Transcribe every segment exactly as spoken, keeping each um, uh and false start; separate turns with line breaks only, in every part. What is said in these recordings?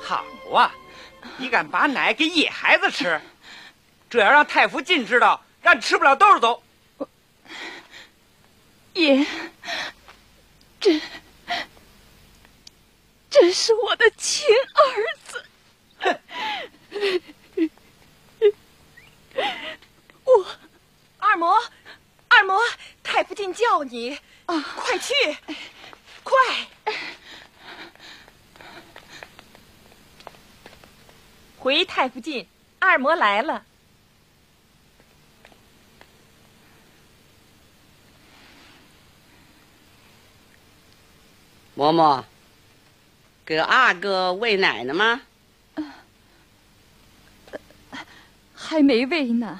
好啊，你敢把奶给野孩子吃，这要让太福晋知道，让你吃不了兜着走。
爷，这这是我的亲儿子。我
二嬷，二嬷，太福晋叫你，啊，快去，快！回太福晋，二嬷来了。
嬷嬷，给阿哥喂奶呢吗？
呃、还没喂呢。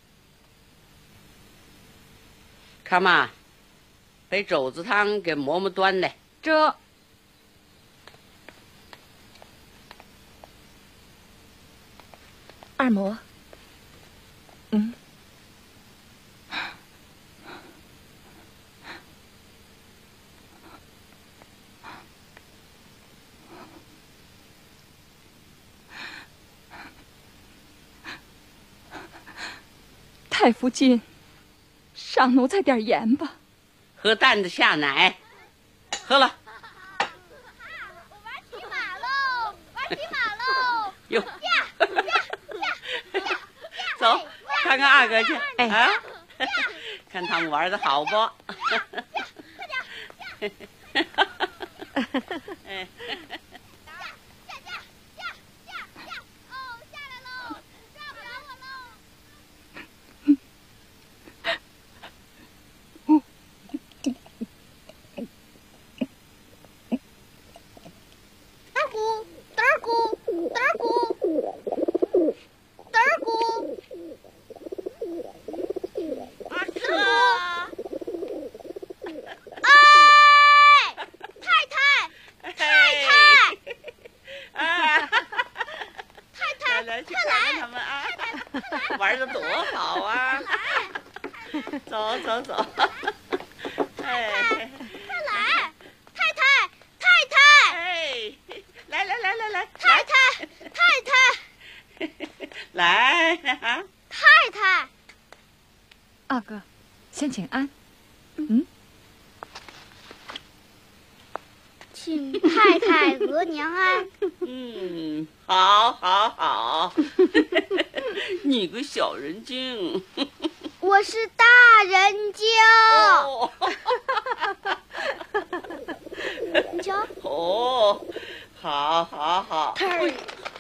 看嘛，杯肘子汤给嬷嬷端来。
这。
二嬷，嗯。
太福晋，上奴再点盐吧。
喝淡的下奶，喝了。
我玩骑马喽，玩骑马喽！
哟，
驾驾驾驾！
走，看看阿哥去。哎啊，看他们玩的好不？
快点！
哎。玩的多好啊！走走走，哎，
快来，太太，太太，
哎，来来来来来，
太太，太
太，来啊，
太太，
阿哥，先请安。嗯，
请太太额娘安。
嗯，好，好，好。你个小人精，
我是大人精。
哦、
你瞧，
哦，好，好，好。
太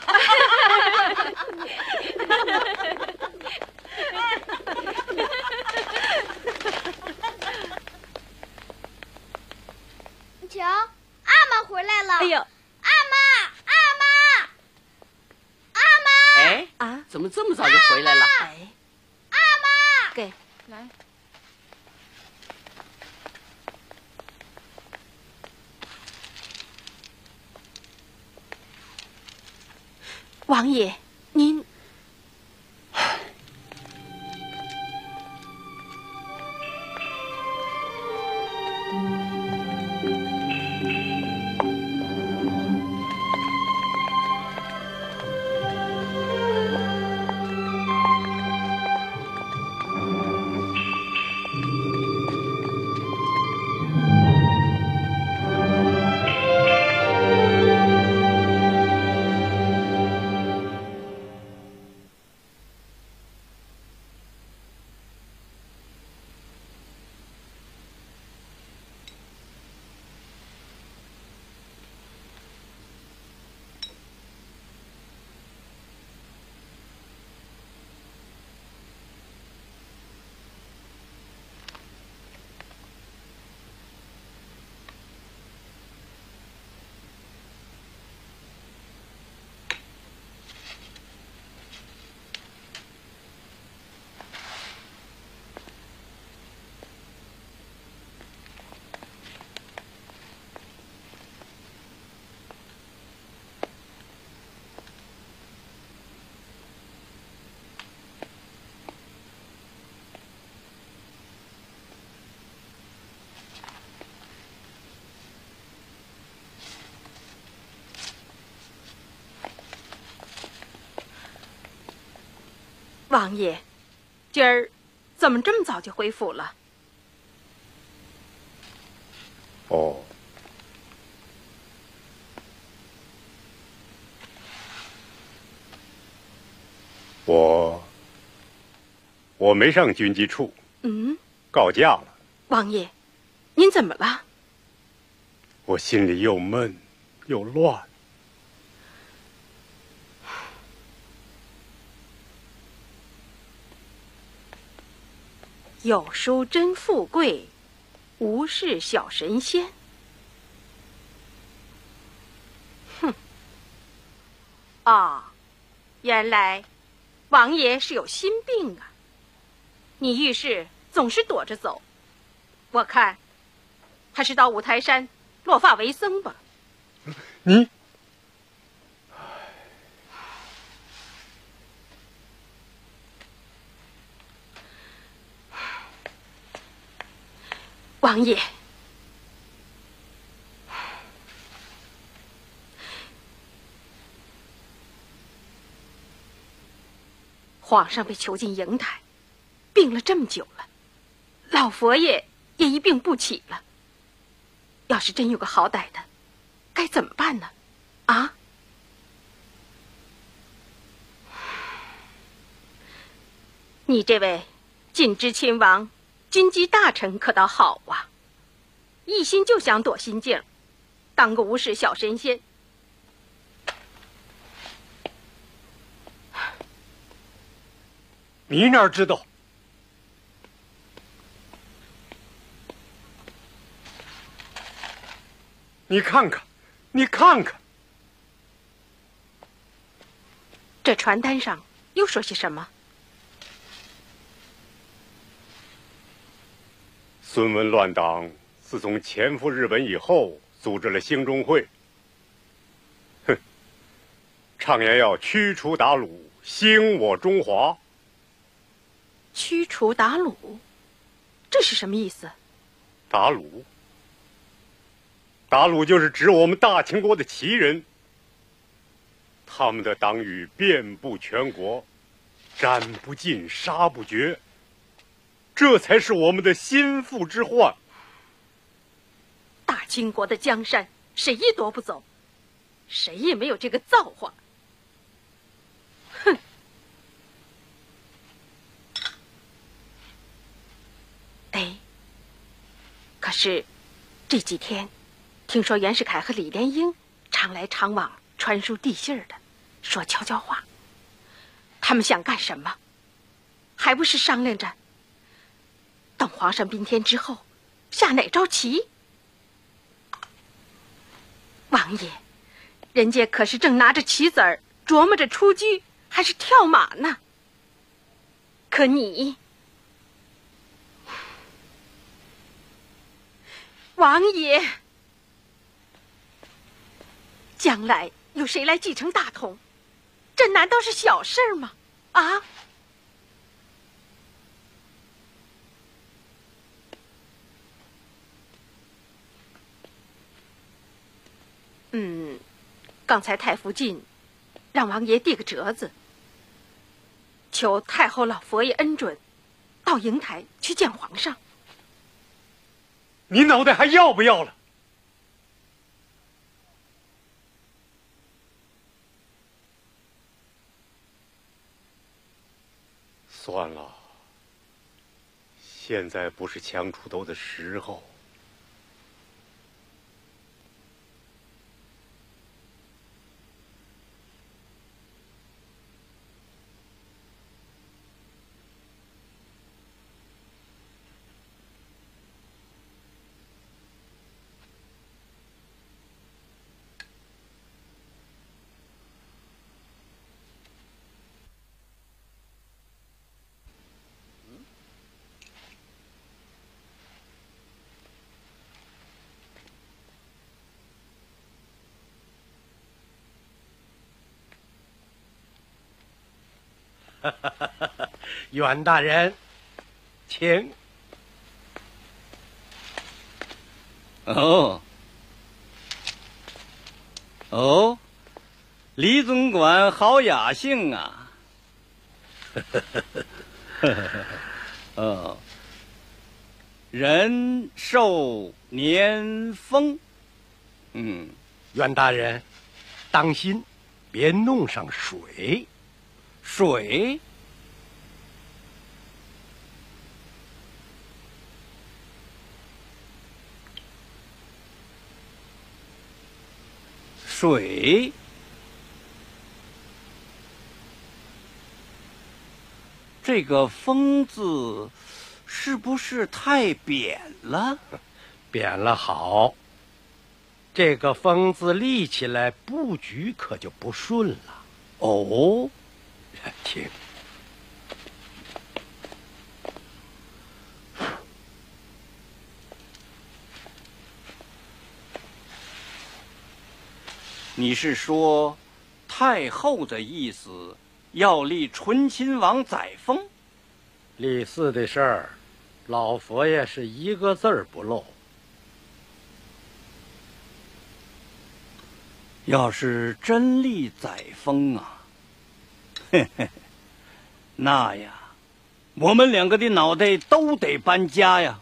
你瞧，阿妈回来了。
哎呦，
阿妈，阿妈，阿妈。
哎啊，怎么这么早就回来了？
哎，阿妈，
给来。王爷，您。 王爷，今儿怎么这么早就回府了？
哦，我我没上军机处，
嗯，
告假了。
王爷，您怎么了？
我心里又闷又乱。
有书真富贵，无事小神仙。哼！啊，原来王爷是有心病啊！你遇事总是躲着走，我看还是到五台山落发为僧吧。
你。
王爷，皇上被囚禁瀛台，病了这么久了，老佛爷也一病不起了。要是真有个好歹的，该怎么办呢？啊？你这位晋之亲王，军机大臣可倒好啊，一心就想躲心镜，当个无事小神仙。
你哪知道？你看看，你看看，
这传单上又说些什么？
孙文乱党自从潜伏日本以后，组织了兴中会，哼，畅言要驱除鞑虏，兴我中华。
驱除鞑虏，这是什么意思？
鞑虏，鞑虏就是指我们大清国的旗人，他们的党羽遍布全国，斩不尽，杀不绝。这才是我们的心腹之患。
大清国的江山，谁也夺不走，谁也没有这个造化。哼！哎，可是这几天，听说袁世凯和李莲英常来常往，传输递信的，说悄悄话。他们想干什么？还不是商量着等皇上宾天之后，下哪招棋？王爷，人家可是正拿着棋子儿琢磨着出车还是跳马呢。可你，王爷，将来有谁来继承大统？这难道是小事吗？啊？嗯，刚才太福晋让王爷递个折子，求太后老佛爷恩准，到瀛台去见皇上。
你脑袋还要不要了？算了，现在不是强出头的时候。
袁大人，请。
哦，哦，李总管好雅兴啊！
呃，人寿年丰。嗯，
袁大人，当心，别弄上水。
水？水？这个“丰”字是不是太扁了？
扁了好，这个“丰”字立起来，布局可就不顺了。
哦，
听，
你是说太后的意思？要立醇亲王载沣，
立嗣的事儿，老佛爷是一个字儿不漏。
要是真立载沣啊，嘿嘿，那呀，我们两个的脑袋都得搬家呀。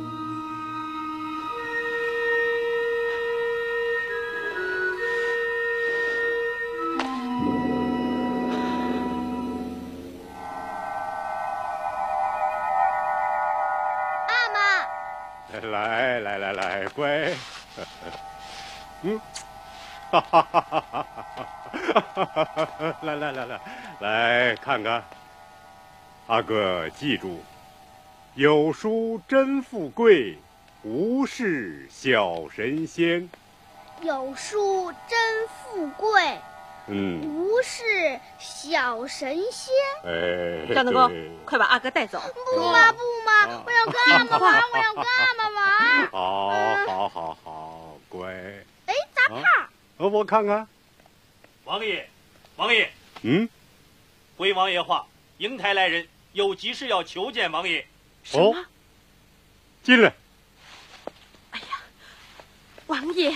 来来来来，乖。嗯，哈哈哈哈哈哈！来来来来，来看看。阿哥记住，有书真富贵，无事小神仙。
有书真富贵，
嗯，
无事小神仙。
哎，
张大哥，快把阿哥带走！
不嘛不嘛，我要跟阿妈玩，我要跟阿妈玩。
好，好，好，好，乖。
哎，砸炮！
呃，我看看。
王爷，王爷，
嗯，
回王爷话，瀛台来人，有急事要求见王爷。
什么？
哦，进来。
哎呀，王爷，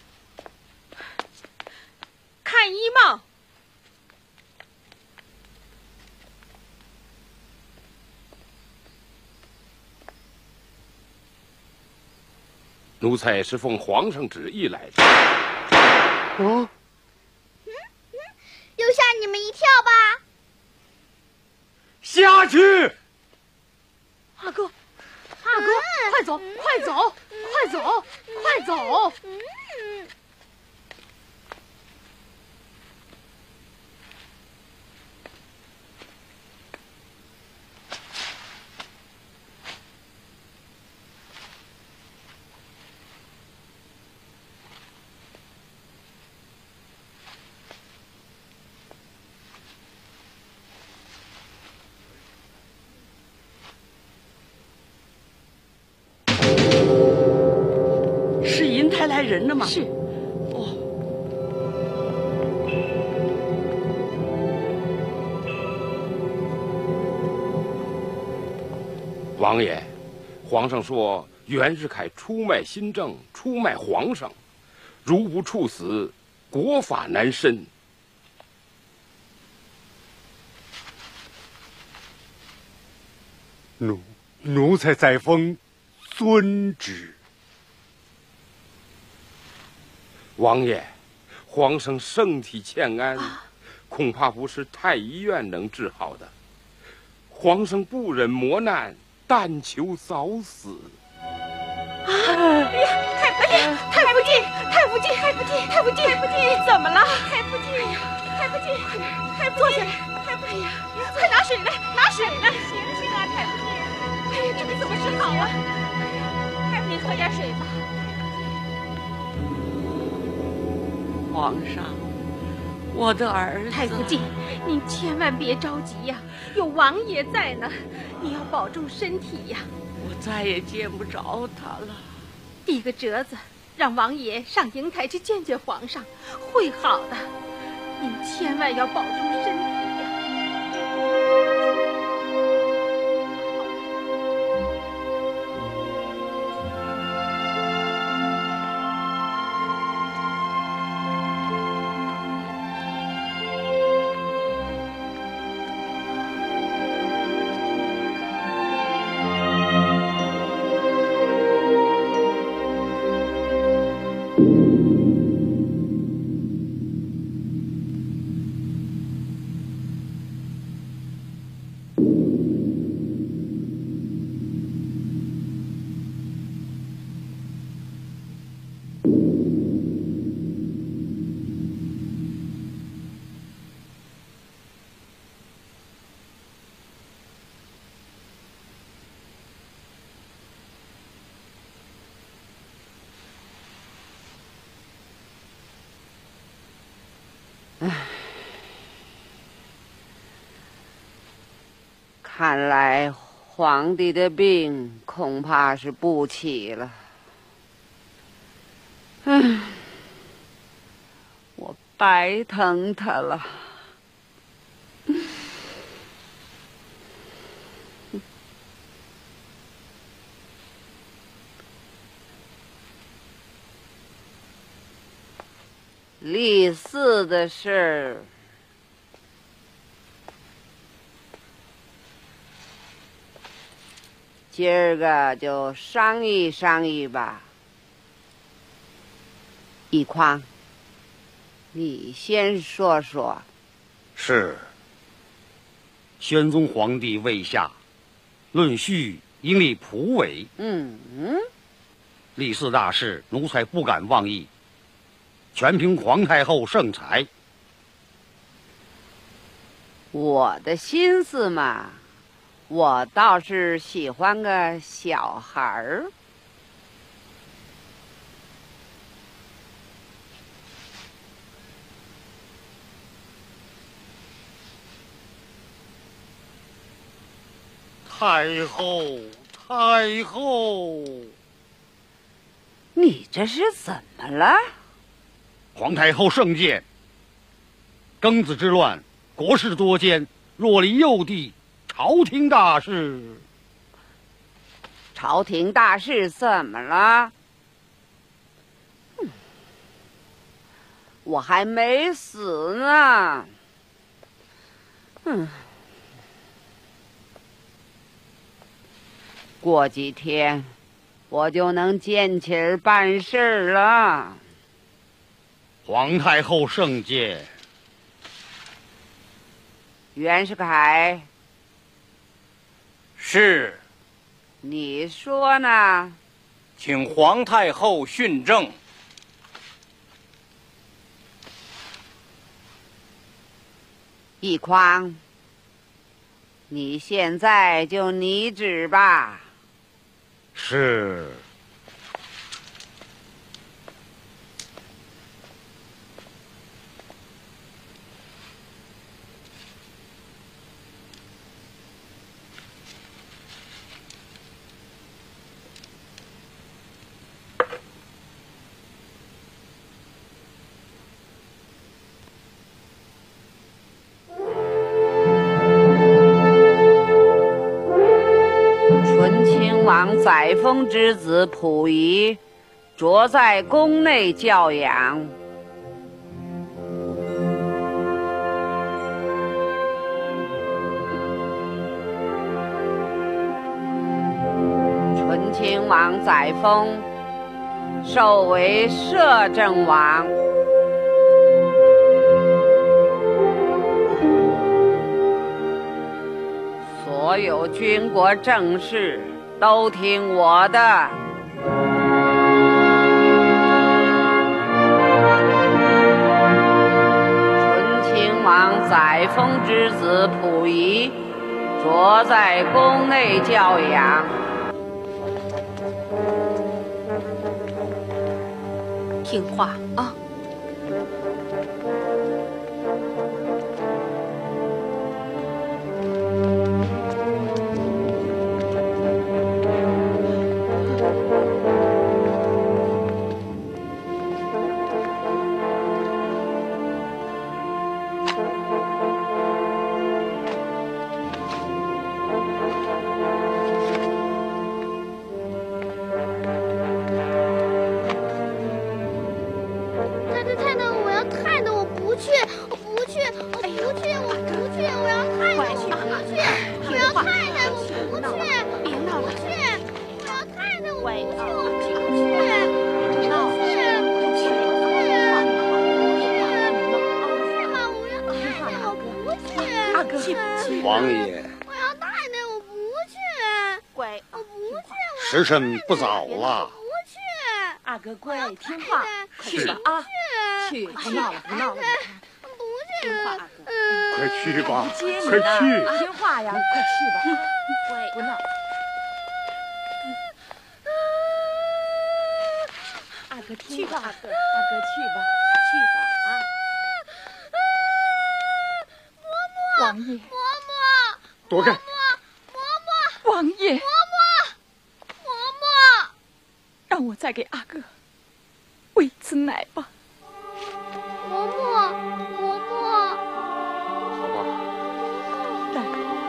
看衣帽。
奴才是奉皇上旨意来的。
哦，
嗯嗯，又吓你们一跳吧？
下去！
阿哥，阿哥，嗯、快走，快走，嗯、快走，嗯、快走！嗯。
才来人了吗？
是。
哦。
王爷，皇上说袁世凯出卖新政，出卖皇上，如不处死，国法难伸。
奴奴才载沣遵旨。
王爷，皇上身体欠安，啊、恐怕不是太医院能治好的。皇上不忍磨难，但求早死。
啊！哎呀，太不敬，太不敬，太不敬，太不敬，太不敬，太不敬！怎么了？太不敬呀！太不敬，太不敬！太不敬！快拿水来，拿水来！醒醒啊，太不敬！哎呀，这可怎么治好啊？太不敬，喝点水吧。
皇上，我的儿子。
太不敬，您千万别着急呀，有王爷在呢，你要保重身体呀。
我再也见不着他了。
递个折子，让王爷上瀛台去见见皇上，会好的。您千万要保重身体呀。
看来皇帝的病恐怕是不起了。唉，我白疼他了。立嗣的事，今儿个就商议商议吧。一匡，你先说说。
是。宣宗皇帝未下，论序应立仆为。
嗯嗯。
立嗣大事，奴才不敢妄议。全凭皇太后圣裁。
我的心思嘛，我倒是喜欢个小孩儿。
太后，太后，
你这是怎么了？
皇太后圣鉴，庚子之乱，国事多艰，若离幼帝，朝廷大事。
朝廷大事怎么了？嗯，我还没死呢。嗯，过几天我就能见起儿办事了。
皇太后圣鉴。
袁世凯，
是。
你说呢？
请皇太后训政。
一匡，你现在就拟旨吧。
是。
王载沣之子溥仪，着在宫内教养。醇亲王载沣授为摄政王。所有军国政事都听我的。醇亲王载沣之子溥仪，着在宫内教养。
听话啊！
王爷，
我要太太，我不去。
乖，
我不去。
时辰不早了。
不去。
阿哥乖，听话，
去
吧啊！去，不闹了，不闹了。
不去。
听话，阿哥。
快去吧，
接你
快去。
听话呀，快去吧。
乖，
不闹。阿哥听话，阿哥，阿哥去吧，去吧啊！
嬷嬷，
王爷，
嬷嬷，
躲开！
王爷，嬷
嬷，嬷嬷，
让我再给阿哥喂一次奶吧。
嬷嬷，嬷嬷，
好吧。
来。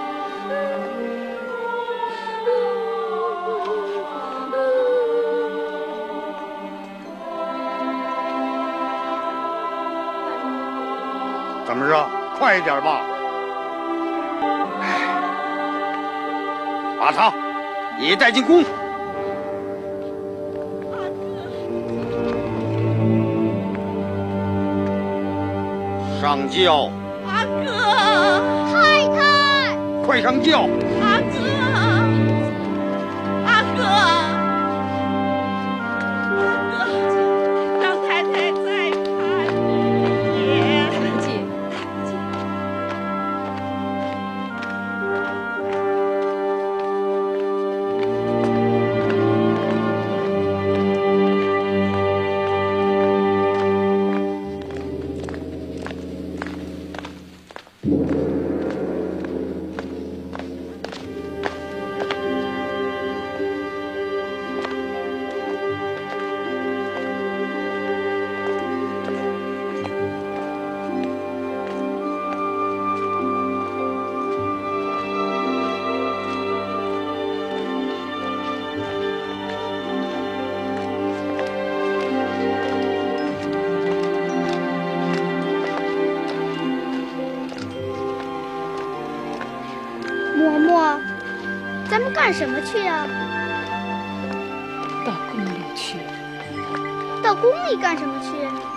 怎么着？快一点吧！把他也带进宫。上轿。
阿哥，
太太，
快上轿！
阿哥，阿哥，阿哥，让太太再看一眼。
兰姐，
嬷嬷，咱们干什么去啊？
到宫里去。
到宫里干什么去？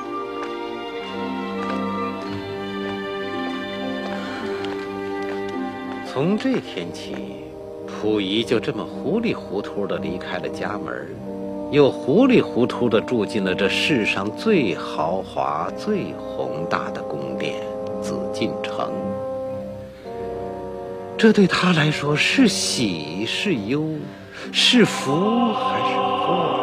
从这天起，溥仪就这么糊里糊涂地离开了家门，又糊里糊涂地住进了这世上最豪华、最宏大的宫殿紫禁城。这对他来说是喜是忧，是福还是祸？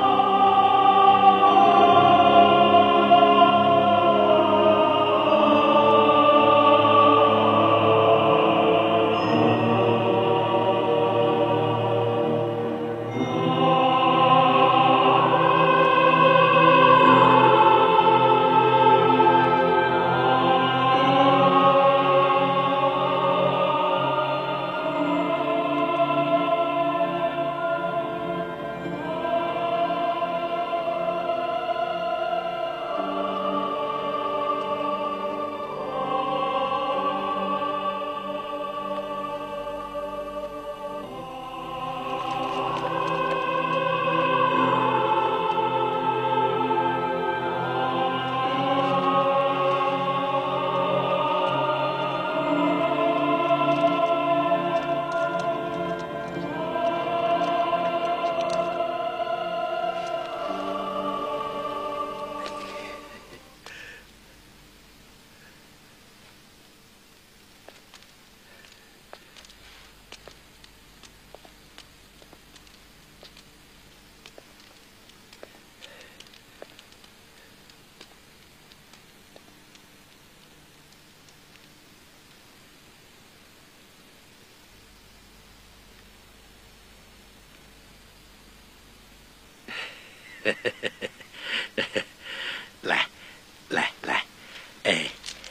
来，来来，哎，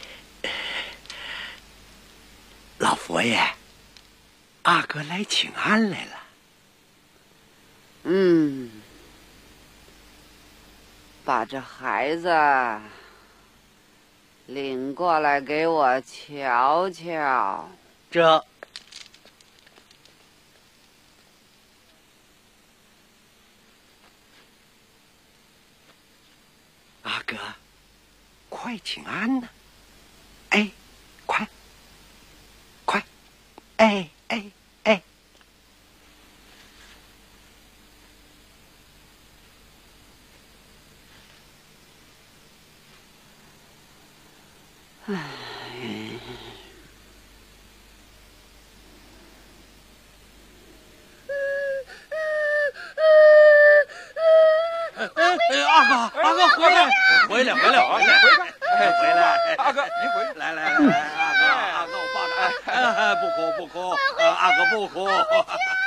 老佛爷，阿哥来请安来了。
嗯，把这孩子领过来给我瞧瞧。
这。阿哥，快请安呐！哎，快，快，哎哎哎！
哎，
哎，阿哥，阿哥回来，回来，回来，回来，回来，回来，
阿哥，您回来，
来来来，阿哥，阿哥，我抱着，哎，不哭不哭，阿哥不哭。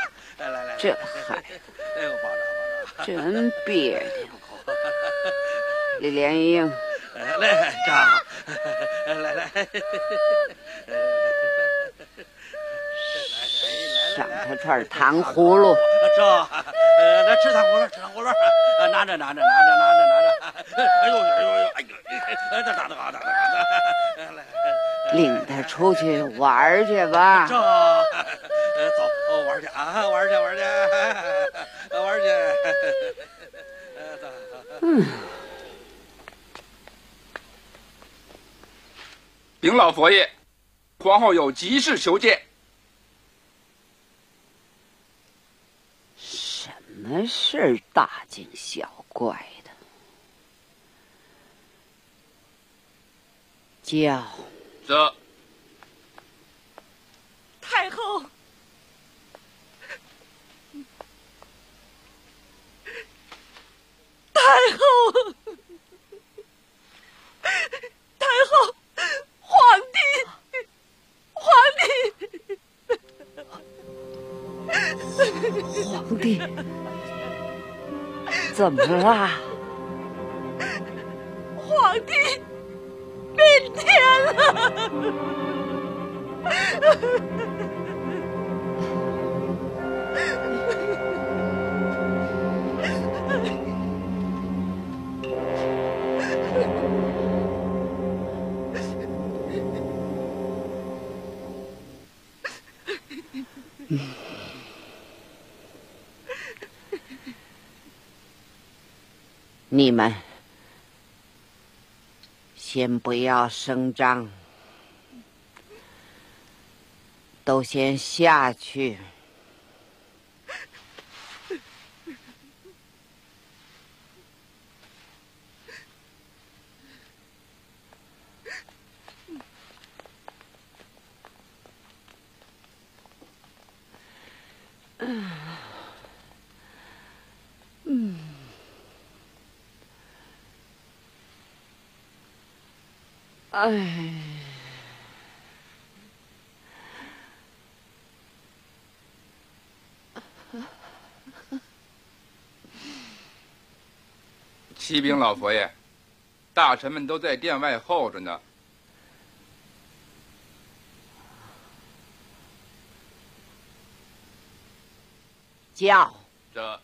这孩子真别扭。李莲英，
来，张，来来，
上他串糖葫芦。
这，呃，来吃糖葫芦，吃糖葫芦，呃，拿着，拿着，拿着，拿着，拿着。哎呦，哎呦，哎呦，哎呦，打打打打打打，来。
领他出去玩去吧。
这，呃，走，玩去啊，玩去，玩去，玩去。呃，走。
嗯。
禀老佛爷，皇后有急事求见。
什么事儿大惊小怪的？叫。
这。
太后，太后，太后，皇帝，
皇帝，皇帝，怎么了？
皇帝变天了。
你们先不要声张，都先下去。嗯，嗯，哎。
启禀老佛爷，大臣们都在殿外候着呢。
叫。
这。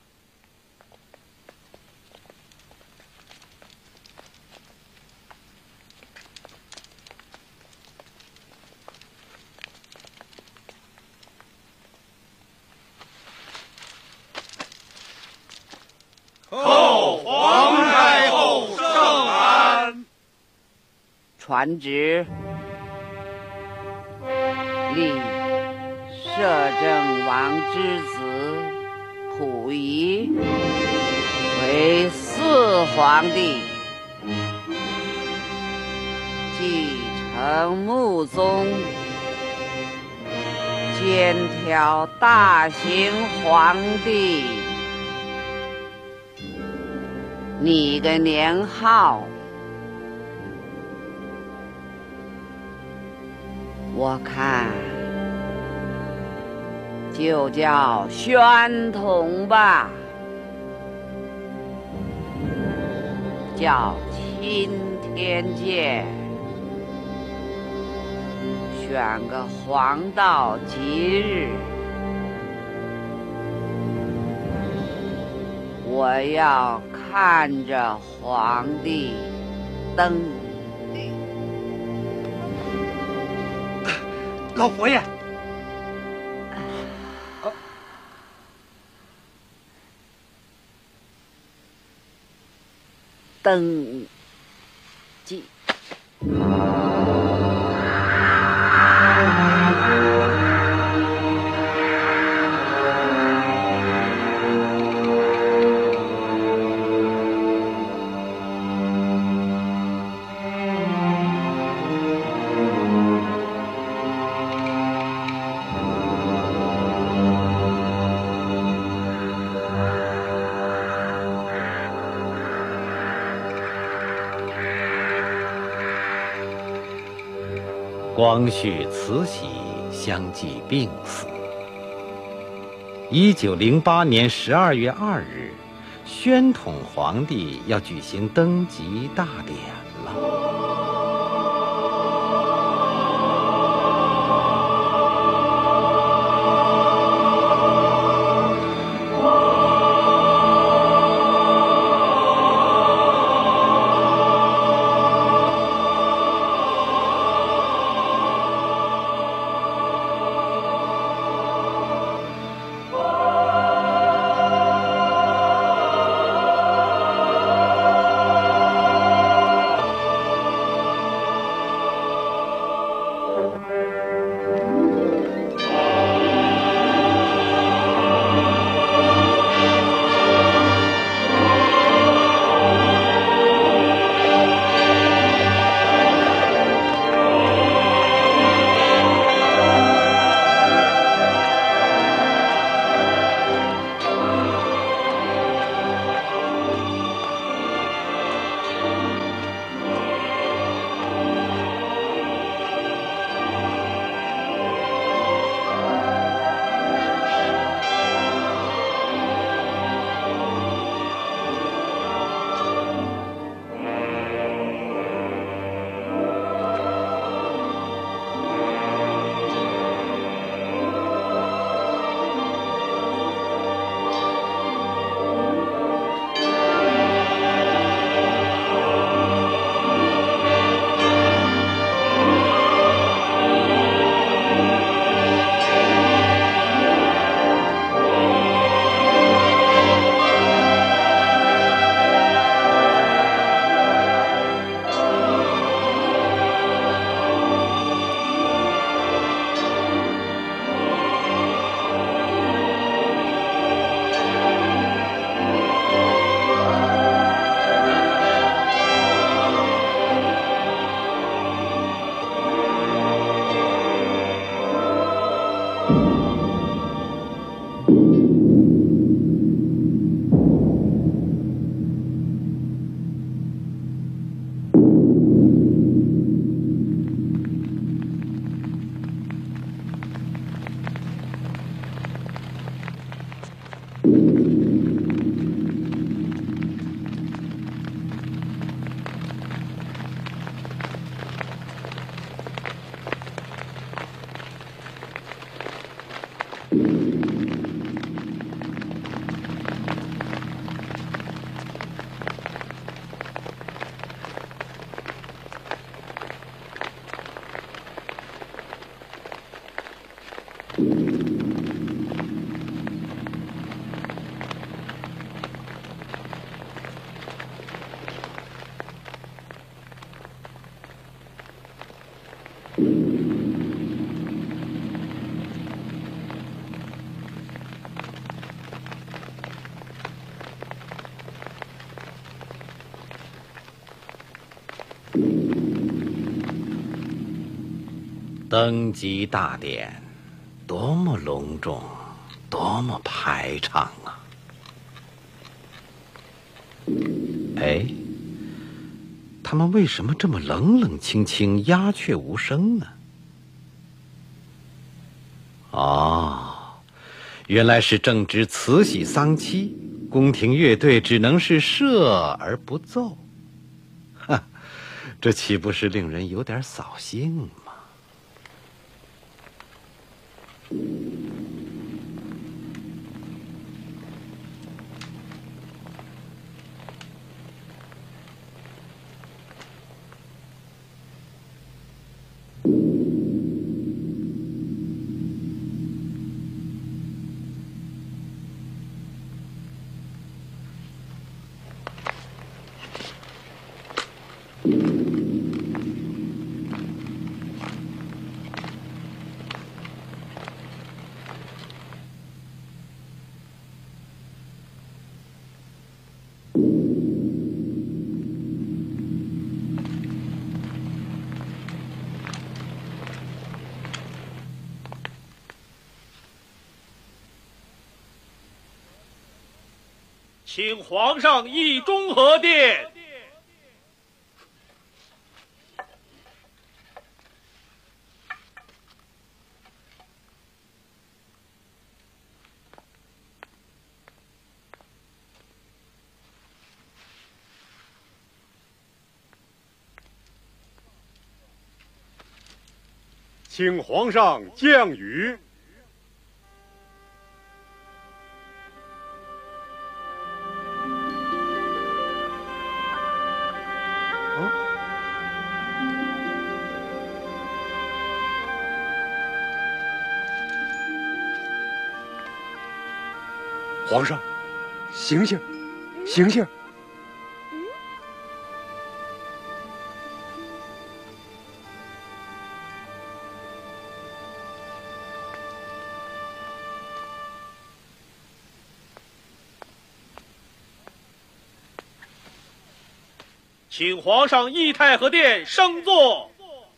叩皇太后圣安。
传旨，立摄政王之子溥仪为四皇帝，继承穆宗，兼挑大行皇帝。拟个年号，我看就叫宣统吧，叫钦天监，选个黄道吉日，我要看着皇帝登。
老佛爷，
登基。
光绪慈禧相继病死， 一九零八年十二月二日，宣统皇帝要举行登基大典了。登基大典，多么隆重，多么排场啊！哎，他们为什么这么冷冷清清、鸦雀无声呢？哦，原来是正值慈禧丧妻，宫廷乐队只能是射而不奏。哈，这岂不是令人有点扫兴吗？
请皇上议中和殿。
请皇上降雨。皇上，醒醒，醒醒！
请皇上诣太和殿升座。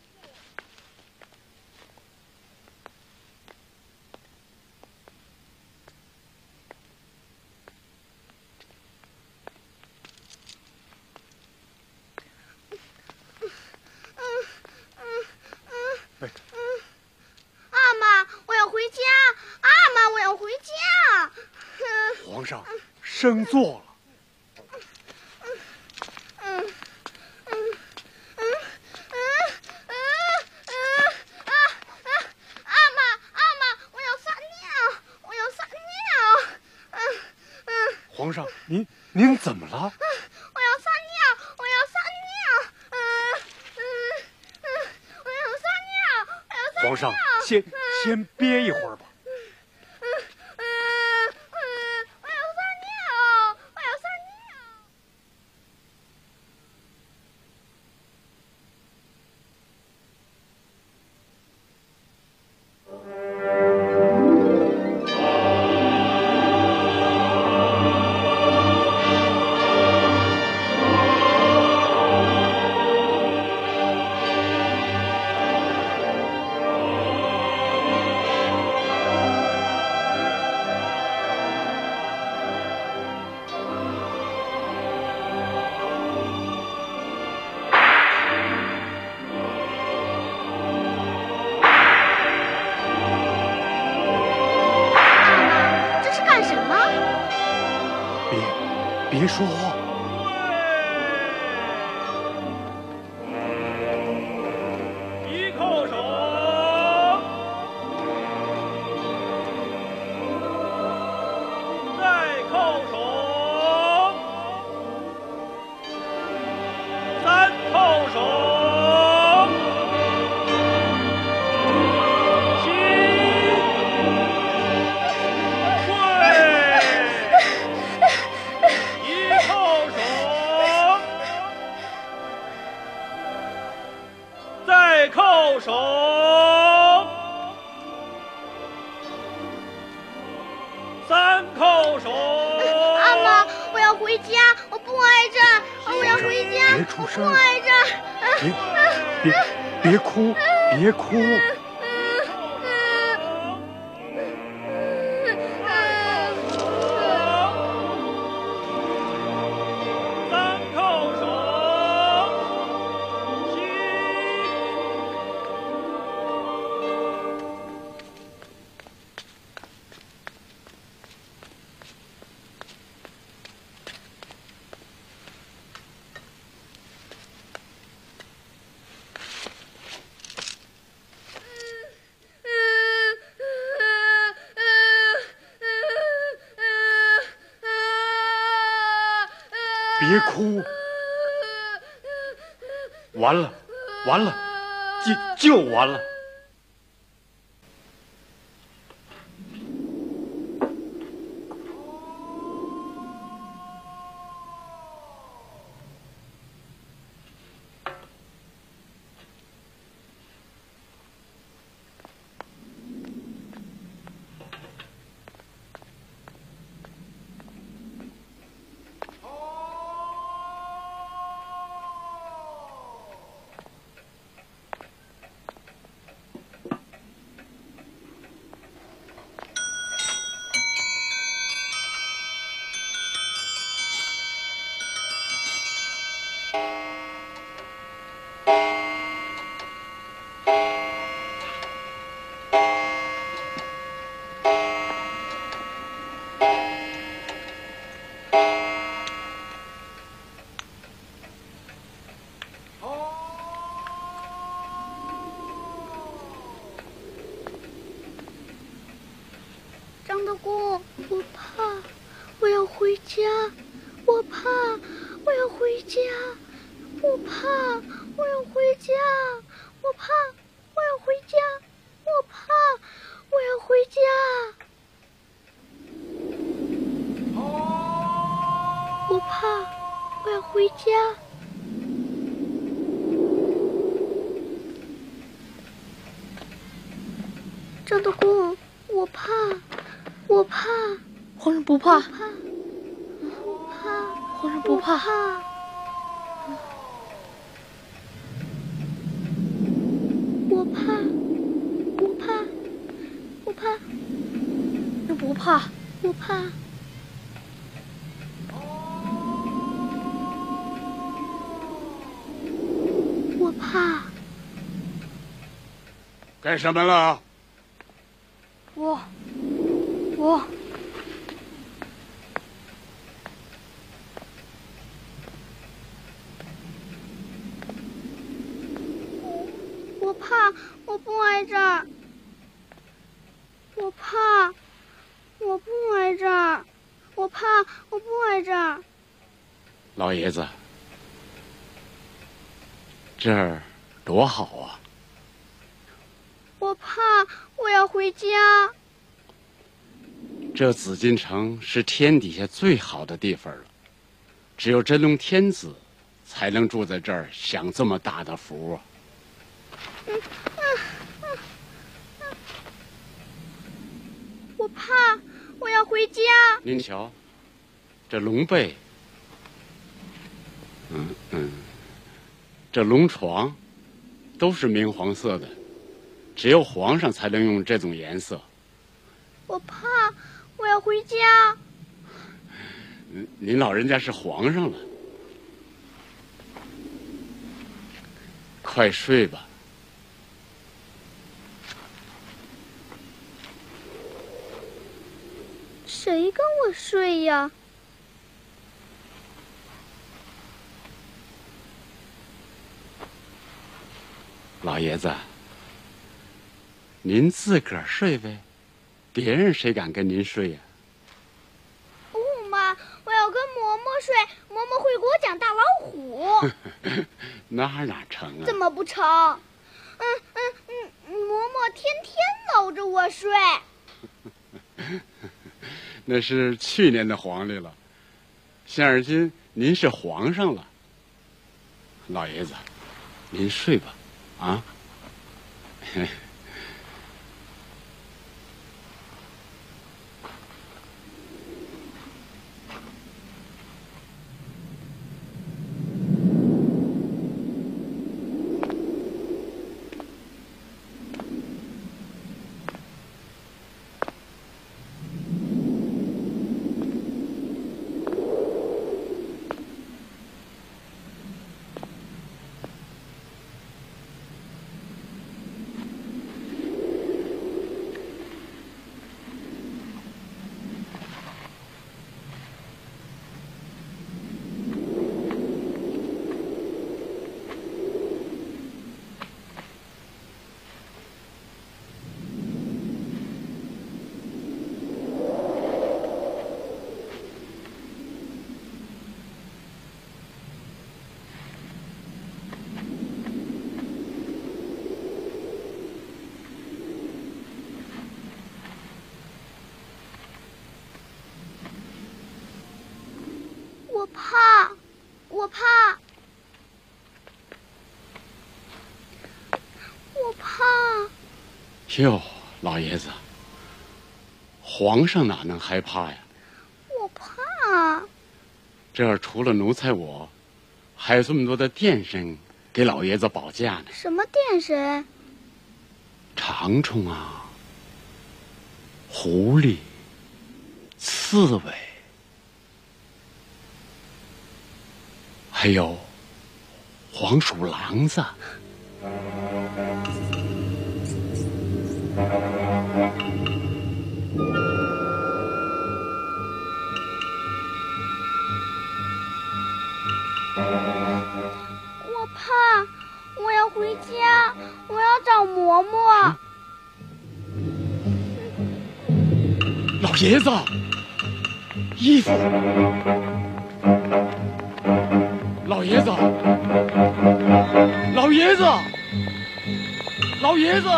阿妈，我要回家！阿妈，我要回家！
皇上，升座了。皇上，您您怎么了？
我要撒尿！我要撒尿！嗯嗯嗯，我要撒尿！我要撒尿！
皇上，先先憋一会儿吧。
嗯嗯嗯，我要撒尿！我要撒尿！
别说话。
一叩首，再叩首，三叩首。叩首，三叩首。
阿妈，我要回家，我不爱这儿，我要回家，
别出声，
我不爱这儿。
别别别哭，别哭。别哭，完了，完了，就就完了。
公，我怕，我要回家，我怕，我要回家，我怕，我要回家，我怕，我要回家，我怕，我要回家。我怕，我要回家。张德公，我怕，我怕。
皇上不怕，
我怕，我怕，
皇上不怕。
我怕，我怕，我怕。
你不怕？
我怕。我怕。
该上门了。
我，我。
我怕，我不挨这儿。我怕，我不挨这儿。我怕，我不挨这儿。
老爷子，这儿多好啊！
我怕，我要回家。
这紫禁城是天底下最好的地方了，只有真龙天子才能住在这儿，享这么大的福啊！
嗯嗯嗯嗯，我怕，我要回家。
您瞧，这龙被，嗯嗯，这龙床，都是明黄色的，只有皇上才能用这种颜色。
我怕，我要回家。
您您老人家是皇上了，快睡吧。
谁跟我睡呀？
老爷子，您自个儿睡呗，别人谁敢跟您睡呀？
不嘛，我要跟嬷嬷睡，嬷嬷会给我讲大老虎。
那哪成啊？
怎么不成？嗯嗯嗯，嬷嬷天天搂着我睡。
那是去年的黄历了，现而今您是皇上了。老爷子，您睡吧，啊。
我怕，我怕，我怕。
哟，老爷子，皇上哪能害怕呀？
我怕。
这儿除了奴才我，还有这么多的殿神给老爷子保驾呢。
什么殿神？
长虫啊，狐狸，刺猬。还有黄鼠狼子，
我怕，我要回家，我要找嬷嬷。
老老爷子，衣服。老爷子，老爷子，老爷子，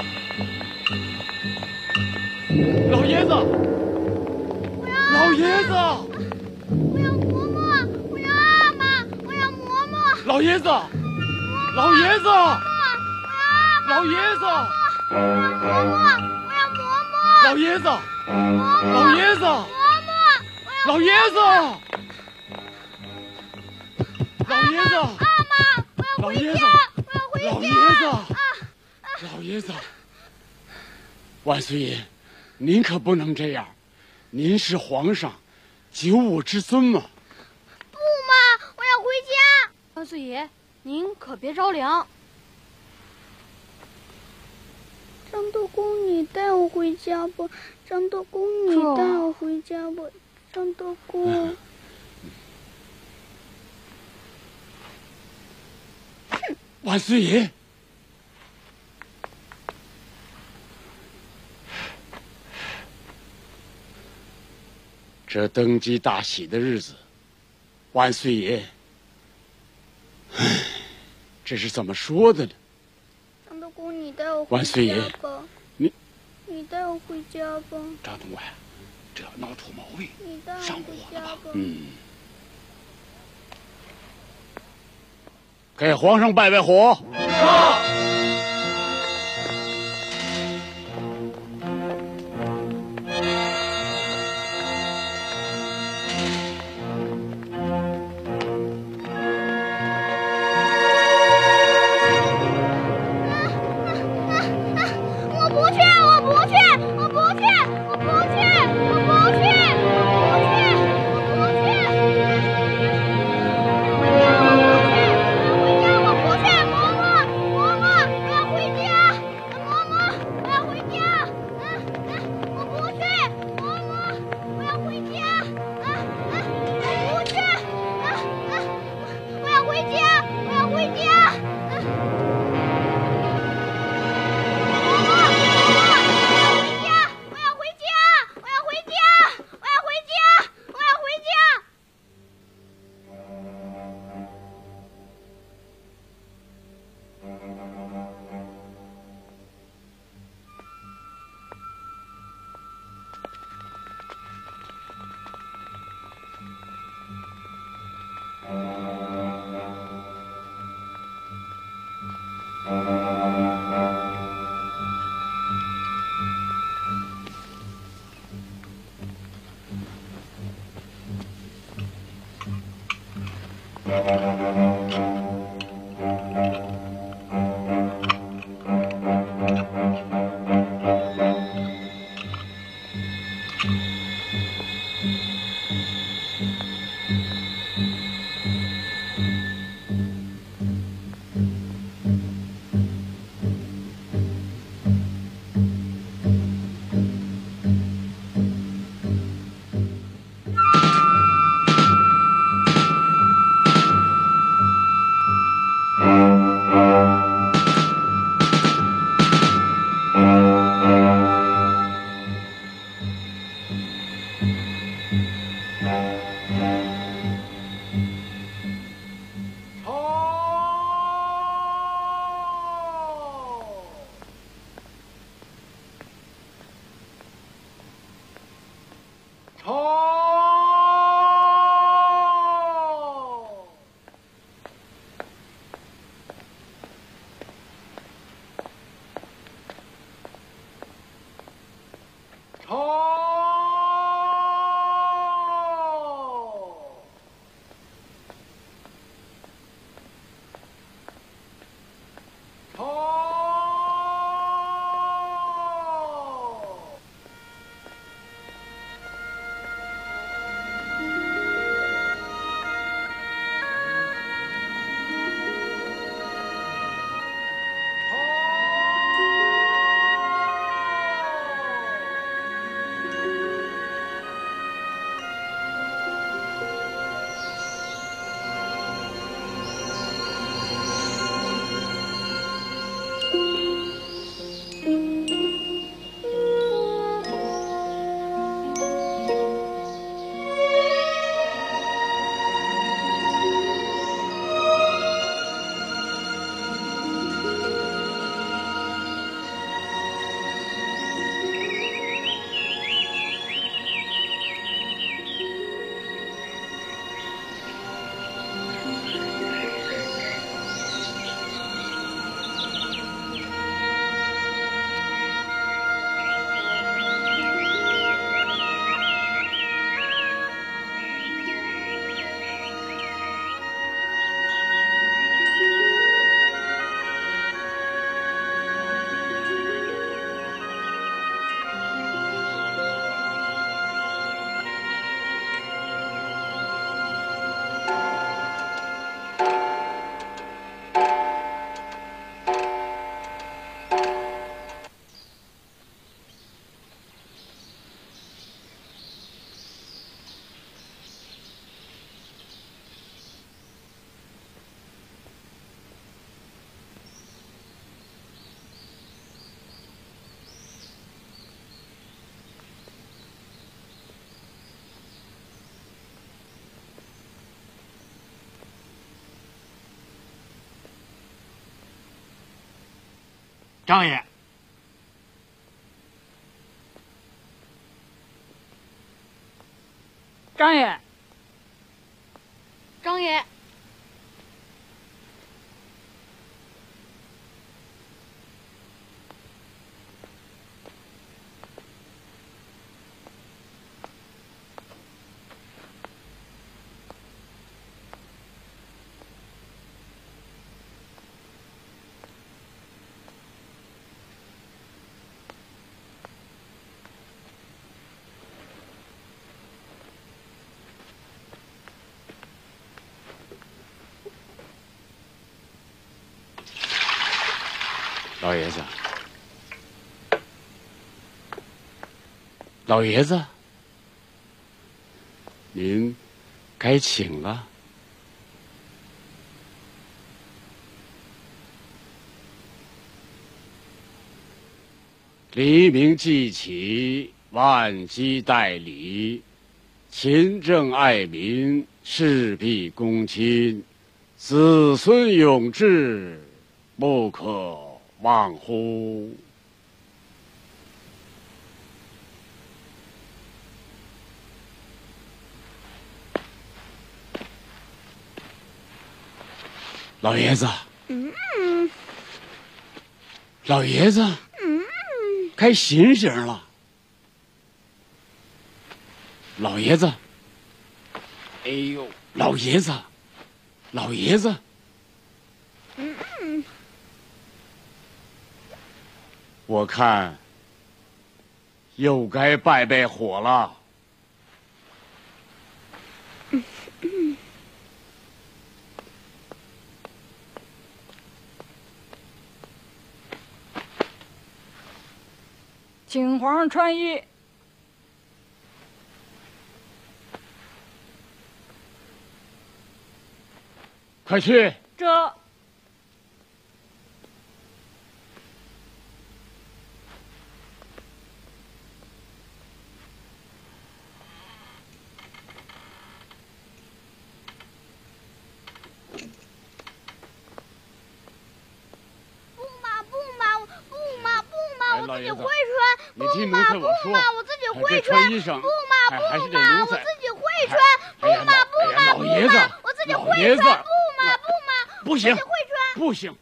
老爷子，老爷子。
我要嬷嬷，我要阿妈，我要嬷嬷。
老爷子，老爷子，老爷子，
我要嬷嬷，我要嬷嬷。
老爷子，老爷子，老爷子，老爷子，
阿妈，我要回家，我要回家。
老爷子，老爷子，万岁爷，您可不能这样，您是皇上，九五之尊嘛。
不嘛，我要回家。
万岁爷，您可别着凉。
张德公，你带我回家吧。张德公，你带我回家吧。张德公。
万岁爷，这登基大喜的日子，万岁爷，唉，这是怎么说的呢？
张德公，你带我回家吧。
万岁爷，你
你带我回家吧。
张统官，这要闹出毛病，
你带我回家吧。
嗯。给皇上拜拜火。
我不去，我不去，我不去，我不去，我不去，我不去，我不去。
张爷。
张爷。
张爷。
老爷子，老爷子，您该请了。黎明即起，万机待礼，勤政爱民，事必躬亲，子孙永志，不可忘乎？老爷子，
嗯，
老爷子，
嗯，
该醒醒了。老爷子，哎呦，老爷子，老爷子，
嗯，
我看又该拜拜火了。
嗯嗯，
请皇上穿衣。
快去！
这。
老爷子，
会穿，
你听奴才我说，
我自己会
穿衣裳，
不嘛
还是
不嘛，
得奴才，
我自己会穿，不嘛不嘛
老爷子，
我自己会
老爷子，
穿，不嘛不嘛，
不行，
我自己会穿，
不行。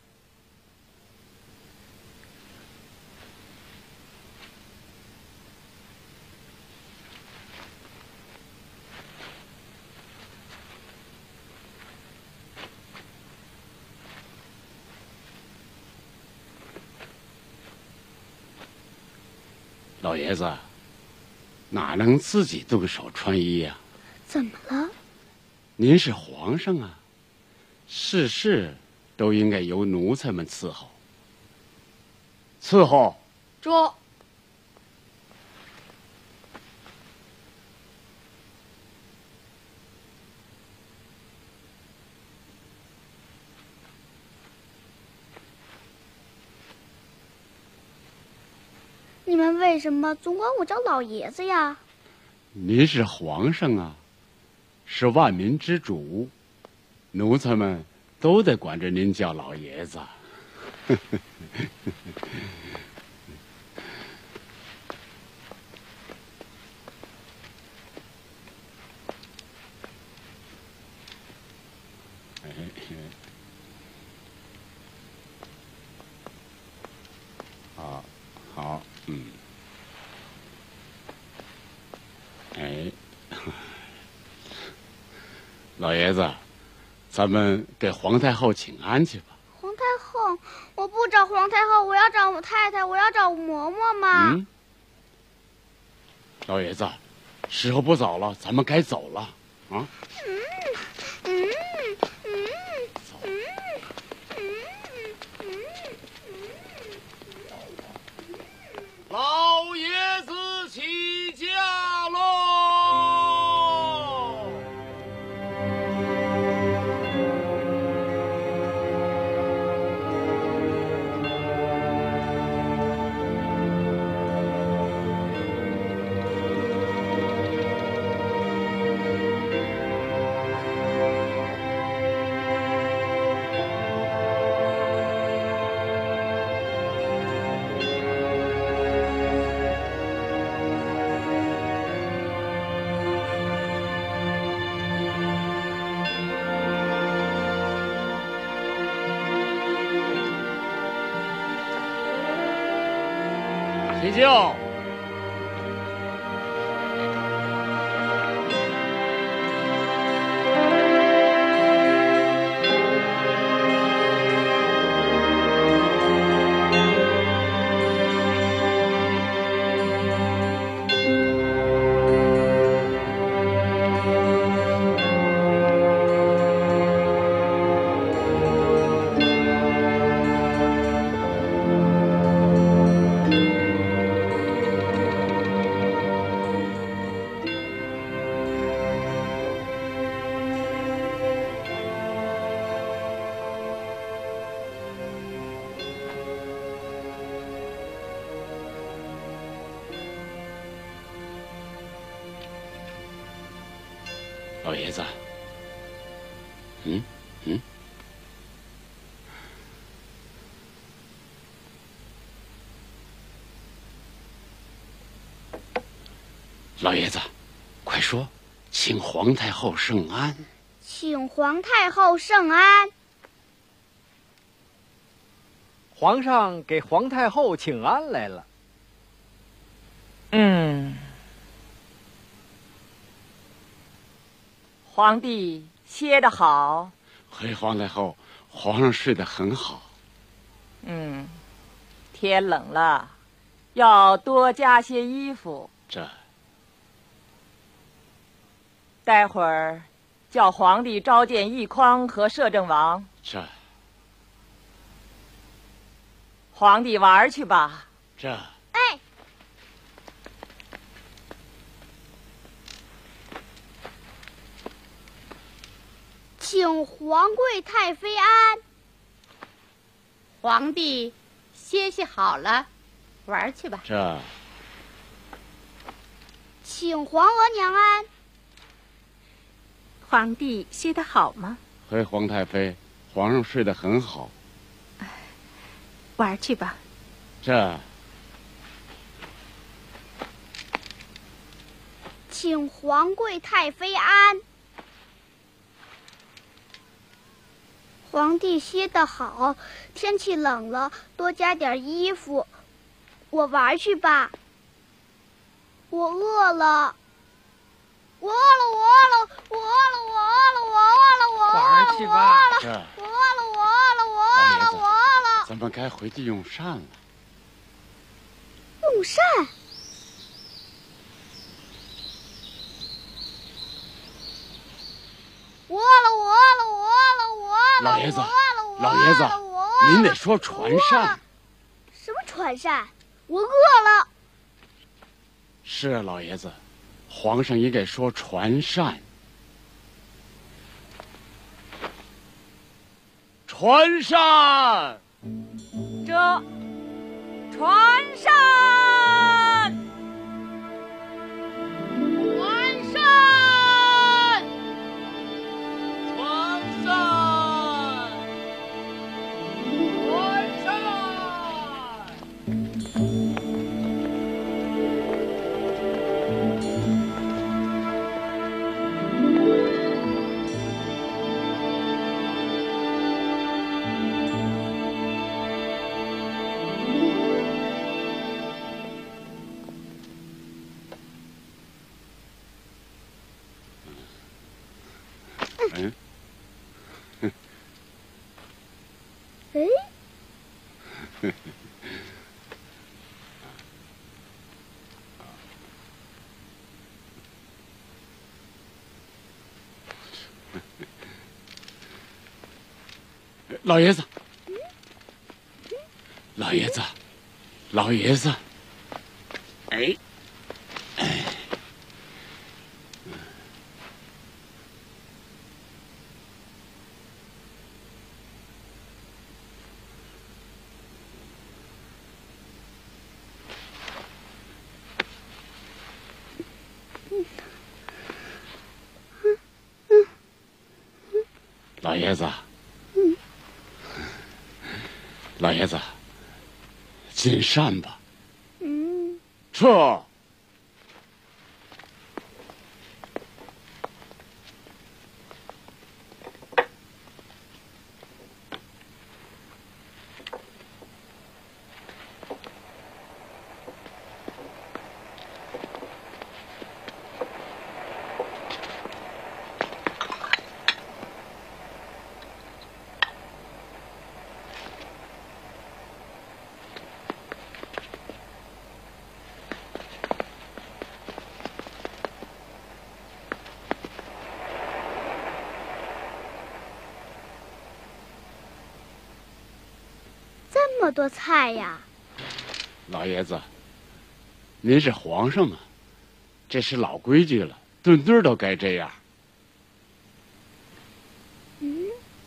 老爷子，哪能自己动手穿衣呀？
怎么了？
您是皇上啊，事事都应该由奴才们伺候。伺候。
这。
你们为什么总管我叫老爷子呀？
您是皇上啊，是万民之主，奴才们都得管着您叫老爷子。好，好，嗯，哎，老爷子，咱们给皇太后请安去吧。
皇太后，我不找皇太后，我要找我太太，我要找嬷嬷嘛。
嗯，老爷子，时候不早了，咱们该走了啊。
嗯嗯嗯
走。
嗯
老爷子起驾喽！
起轿。老爷子，嗯嗯，老爷子，快说，请皇太后圣安。
请皇太后圣安。
皇上给皇太后请安来了。
嗯。皇帝歇得好。
回皇太后，皇上睡得很好。
嗯，天冷了，要多加些衣服。
这。
待会儿叫皇帝召见奕匡和摄政王。
这。
皇帝玩去吧。
这。
哎。请皇贵太妃安。
皇帝歇息好了，玩去吧。
这。
请皇额娘安。
皇帝歇得好吗？
回皇太妃，皇上睡得很好。
玩去吧。
这。
请皇贵太妃安。皇帝歇得好，天气冷了，多加点衣服。我玩去吧。我饿了，我饿了，我饿了，我饿了，我饿了，我饿了，我饿了，
玩去吧。这。
我饿了，我饿了，我饿了，我饿了。
咱们该回去用膳了。
用膳。我饿了，我饿了，我饿了，我饿了。
老爷子，老爷子，您得说传膳。
什么传膳？我饿了。
是啊，老爷子，皇上也得说传膳。传膳。
这，传膳。
传膳。
嗯。
哎。
老爷子，老爷子，老爷子，
哎，
哎，老爷子。老爷子，进膳吧。
嗯。
撤。
么多菜呀？
老爷子，您是皇上嘛，这是老规矩了，顿顿都该这样。
嗯。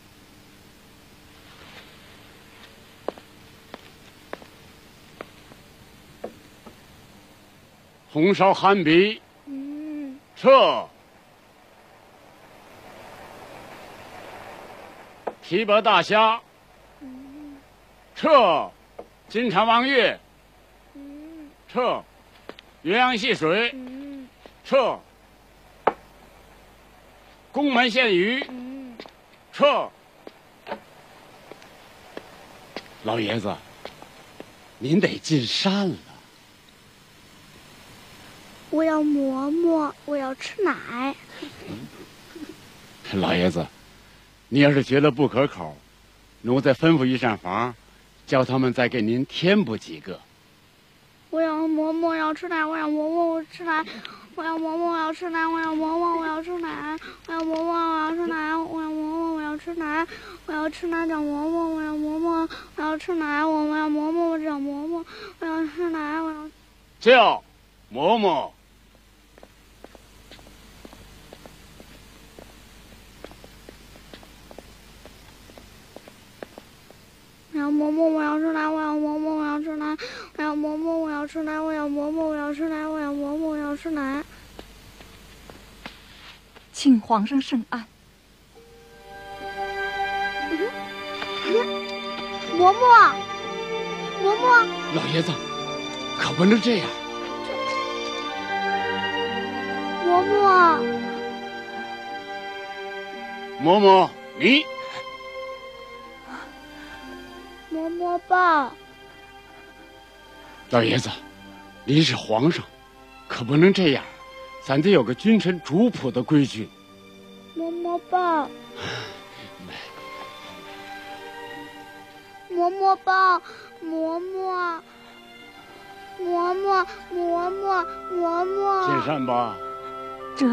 红烧寒鳖。
嗯。
撤。提拔大虾。
嗯。
撤。金蝉望月。
嗯。
撤。鸳鸯戏水。
嗯。
撤。宫门献鱼。
嗯。
撤。老爷子，您得进膳了。
我要馍馍，我要吃奶。
老爷子，你要是觉得不可口，奴再吩咐一膳房，叫他们再给您添补几个。
我要馍馍，我要吃奶，我要馍馍，我吃奶，我要馍馍，我要吃奶，我要馍馍，我要吃奶，我要馍馍，我要吃奶，我要馍馍，我要吃奶，我要吃奶长馍馍，我要馍馍，我要吃奶，我我要馍馍，我长馍馍，我要吃奶，我要
叫馍馍。
我要馍馍，我要吃奶，我要馍馍，我要吃奶，我要馍馍，我要吃奶，我要馍馍，我要吃奶，我要馍馍，我要吃奶。
请皇上圣安。
馍馍，馍馍，
老爷子，可不能这样。
馍馍，
馍馍，你。
馍馍抱。
老爷子，您是皇上，可不能这样，咱得有个君臣主仆的规矩。
馍馍抱。馍馍抱，馍馍，馍馍，馍馍，馍馍。
进膳吧。
这。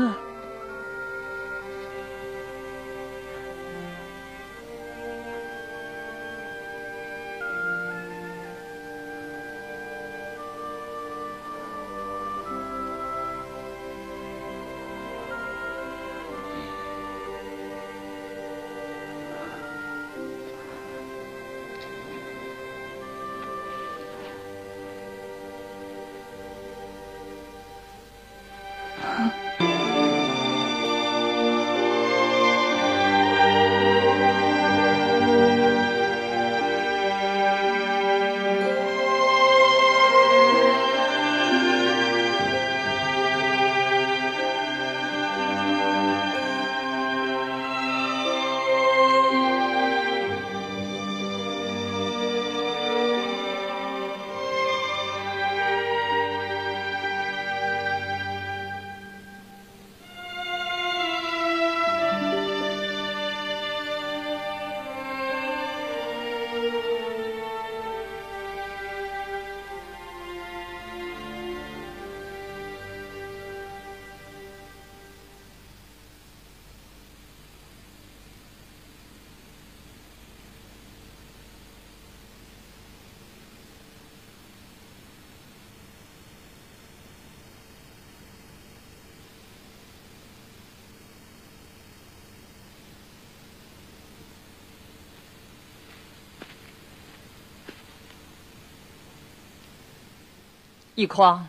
一匡，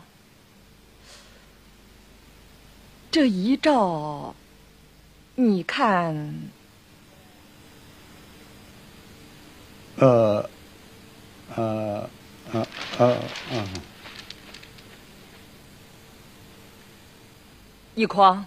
这遗诏，你看，
呃，呃，呃，呃，呃，
一匡，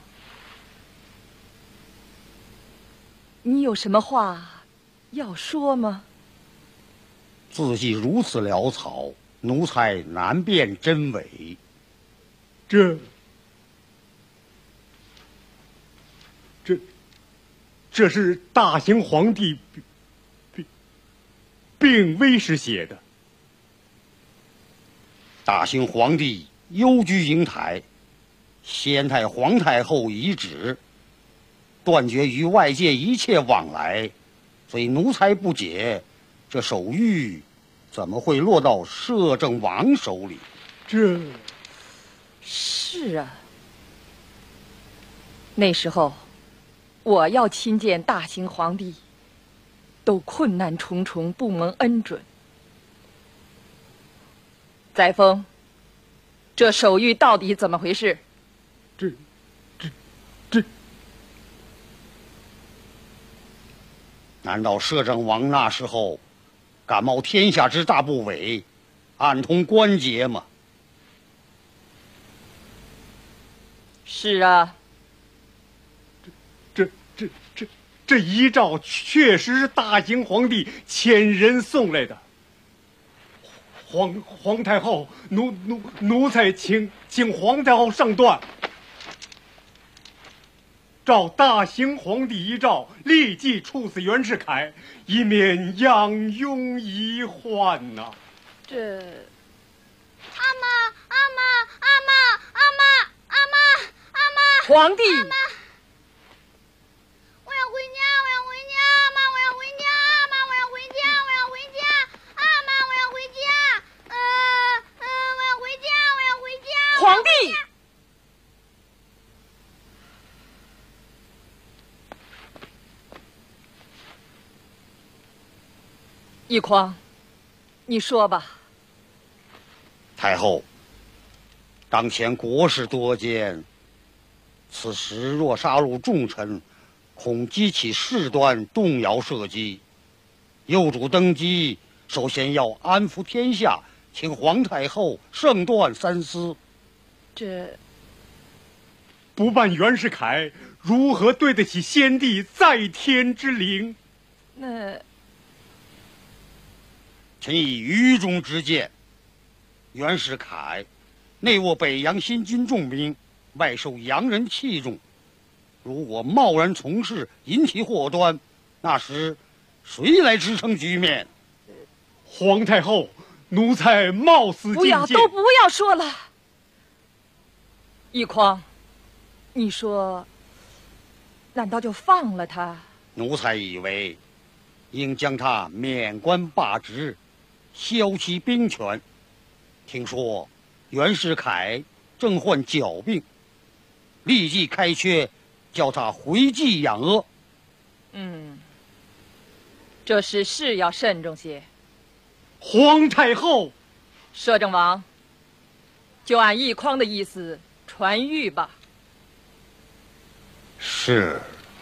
你有什么话要说吗？
字迹如此潦草，奴才难辨真伪。
这，这，这是大行皇帝病病危时写的。
大行皇帝幽居瀛台，先太皇太后遗旨，断绝与外界一切往来，所以奴才不解，这手谕怎么会落到摄政王手里？
这
是啊，那时候我要亲见大清皇帝，都困难重重，不蒙恩准。载沣，这手谕到底怎么回事？
这、这、这……
难道摄政王那时候感冒天下之大不韪，暗通关节吗？
是啊，
这这这这遗诏确实是大清皇帝遣人送来的。皇皇太后，奴奴奴才请请皇太后上断，照大清皇帝遗诏，立即处死袁世凯，以免养庸遗患呐、啊。
这
阿妈，阿妈，阿妈，阿妈，阿妈，阿妈，
皇帝，
阿妈，我要回家，我要回家，阿妈，我要回家，阿妈，我要回家，我要回家，阿妈，我要回家，呃呃，我要回家，我要回家，
皇帝。奕匡，你说吧。
太后，当前国事多艰，此时若杀戮重臣，恐激起事端，动摇社稷。幼主登基，首先要安抚天下，请皇太后慎断三思。
这
不办袁世凯，如何对得起先帝在天之灵？
那
臣以愚忠之见，袁世凯内握北洋新军重兵，外受洋人器重，如果贸然从事，引起祸端，那时谁来支撑局面？
皇太后，奴才冒死
不要，都不要说了。奕匡，你说，难道就放了他？
奴才以为，应将他免官罢职，削其兵权。听说袁世凯正患脚病，立即开缺，叫他回济养阿。
嗯，这事是要慎重些。
皇太后，
摄政王，就按奕匡的意思传谕吧。
是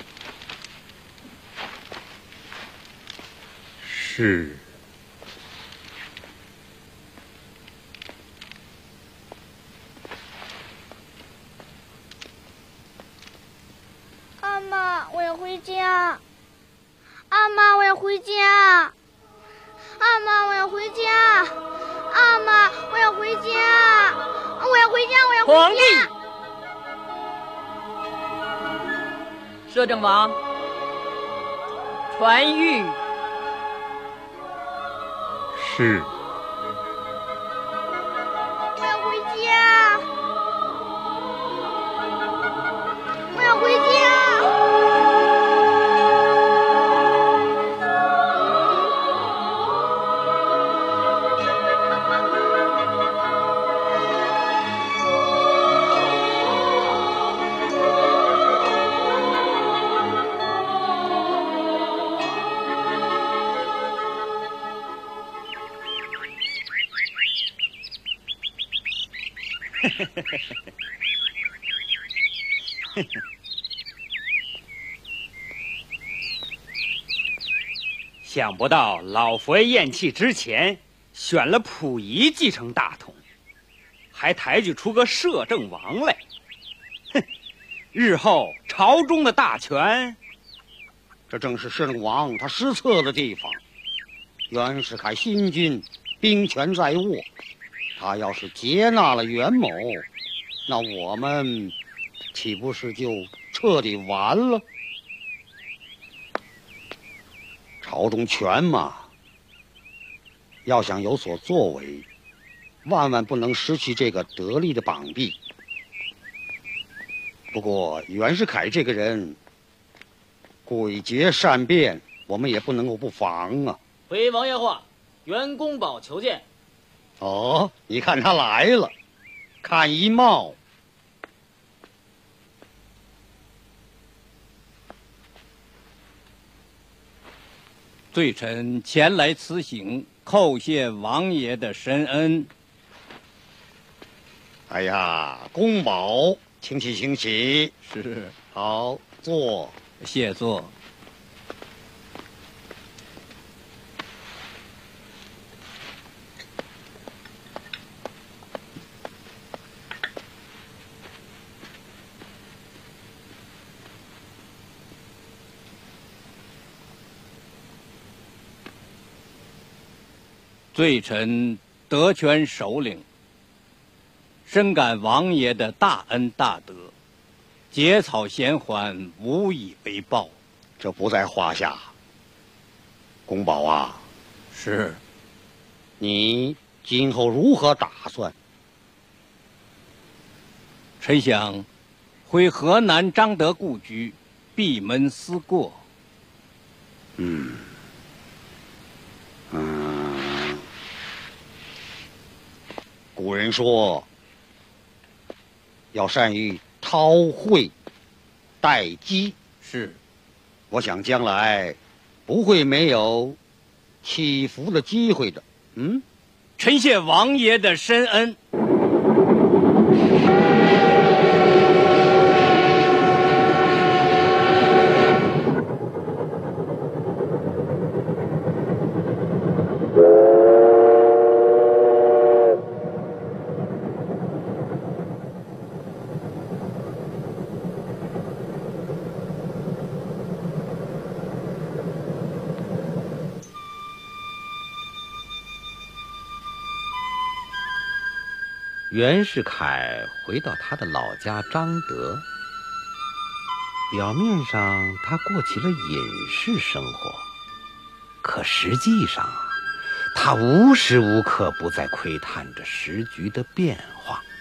是。
阿妈，我要回家。阿妈，我要回家。阿妈，我要回家。阿妈，我要回家。我要回家，我要回家。
皇帝，摄政王，传谕。
是。
我要回家。我要回家。
想不到老佛爷咽气之前选了溥仪继承大统，还抬举出个摄政王来。哼，日后朝中的大权，
这正是摄政王他失策的地方。袁世凯新军兵权在握，他要是接纳了袁某，那我们岂不是就彻底完了？朝中权嘛，要想有所作为，万万不能失去这个得力的膀臂。不过袁世凯这个人诡谲善变，我们也不能够不防啊。
回王爷话，
袁公宝求见。
哦，你看他来了，看一貌。
罪臣前来辞行，叩谢王爷的深恩。
哎呀，公宝，请起，请起。
是，
好，坐。
谢坐。罪臣德全首领，深感王爷的大恩大德，结草衔环，无以为报。
这不在话下。公宝啊，
是。
你今后如何打算？
臣想回河南张德故居，闭门思过。
嗯。嗯。古人说，要善于韬晦待机。
是，
我想将来不会没有起伏的机会的。嗯，
臣谢王爷的深恩。
袁世凯回到他的老家张德，表面上他过起了隐士生活，可实际上啊，他无时无刻不在窥探着时局的变化。